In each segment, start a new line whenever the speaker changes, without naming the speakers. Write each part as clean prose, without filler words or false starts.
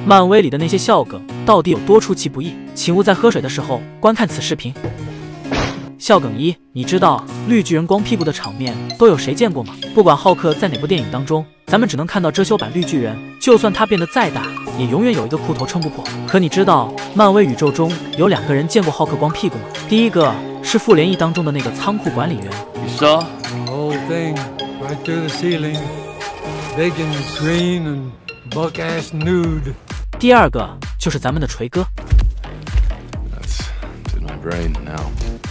漫威里的那些笑梗到底有多出其不意？请勿在喝水的时候观看此视频。笑梗一，你知道绿巨人光屁股的场面都有谁见过吗？不管浩克在哪部电影当中，咱们只能看到遮羞版绿巨人，就算他变得再大，也永远有一个裤头撑不破。可你知道漫威宇宙中有2个人见过浩克光屁股吗？第一个是复联1当中的那个仓库管理员。
You saw the whole thing right through the ceiling, big and green and buck ass nude.
第2个就是咱们的锤哥。
That's in my brain now.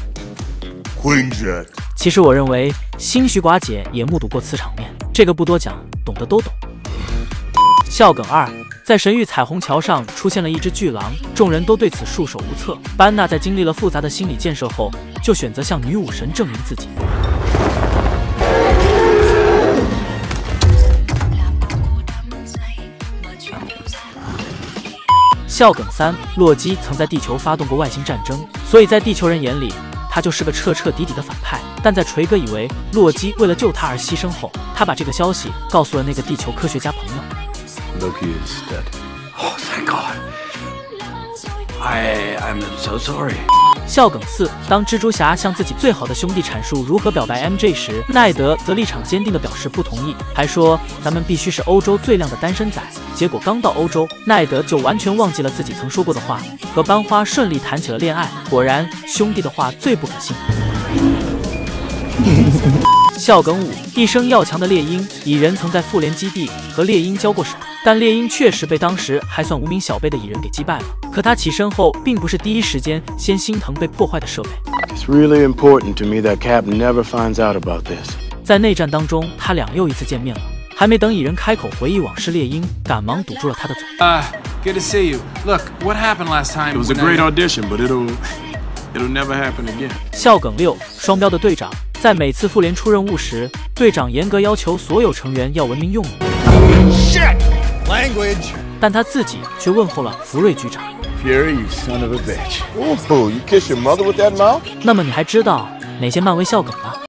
其实我认为新徐寡姐也目睹过此场面，这个不多讲，懂的都懂。笑梗2，在神域彩虹桥上出现了一只巨狼，众人都对此束手无策。班纳在经历了复杂的心理建设后，就选择向女武神证明自己。笑梗3，洛基曾在地球发动过外星战争，所以在地球人眼里，他就是个彻彻底底的反派。但在锤哥以为洛基为了救他而牺牲后，他把这个消息告诉了那个地球科学家朋友。
Loki is dead.
Oh, thank God. I'm so sorry.
笑梗4，当蜘蛛侠向自己最好的兄弟阐述如何表白 MJ 时，奈德则立场坚定地表示不同意，还说咱们必须是欧洲最靓的单身仔。结果刚到欧洲，奈德就完全忘记了自己曾说过的话，和班花顺利谈起了恋爱。果然，兄弟的话最不可信。笑梗5，一生要强的猎鹰蚁人曾在复联基地和猎鹰交过手，但猎鹰确实被当时还算无名小辈的蚁人给击败了。可他起身后，并不是第一时间先心疼被破坏的设备。
It's really important to me that Cap never finds out about this.
在内战当中，他俩又一次见面了。还没等蚁人开口回忆往事，猎鹰赶忙堵住了他的嘴。
Good to see you. Look, what happened last time?
It was a great audition, but it'll never happen again.
笑梗6，双标的队长在每次复联出任务时，队长严格要求所有成员要文明用语。
Shit! Language.
但他自己却问候了福瑞局长。
Fury, you son of a bitch.
Ooh, you kiss your mother with that mouth?
那么你还知道哪些漫威笑梗吗？